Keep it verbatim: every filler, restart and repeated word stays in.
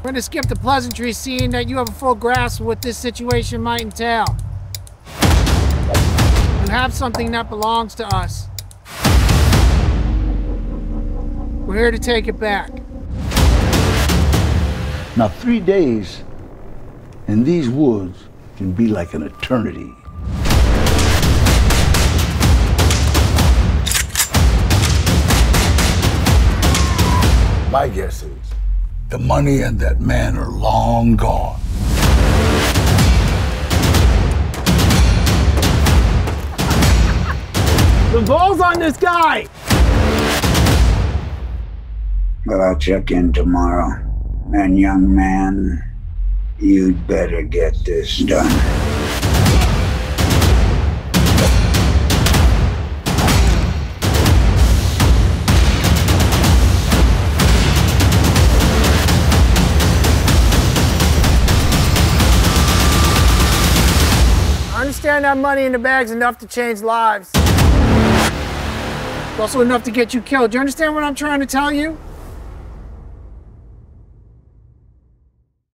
We're gonna skip the pleasantries, seeing that you have a full grasp of what this situation might entail. You have something that belongs to us. We're here to take it back. Now, three days in these woods can be like an eternity. My guess is the money and that man are long gone. The ball's on this guy! But I'll check in tomorrow. And young man, you'd better get this done. I understand that money in the bag's enough to change lives. It's also enough to get you killed. Do you understand what I'm trying to tell you?